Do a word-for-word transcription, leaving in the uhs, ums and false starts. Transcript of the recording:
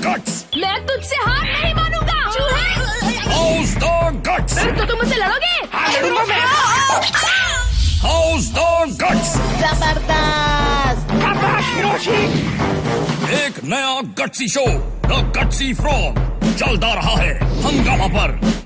Guts. मैं तुझसे हार नहीं मानूंगा चूहे। How's the guts. तो तुम मुझसे लड़ोगे? हाँ लड़ूंगा मैं। How's the guts. जबरदस्त। शाबाश हिरोशी। एक नया gutsy show the gutsy frog चलता रहा है हंगामा पर।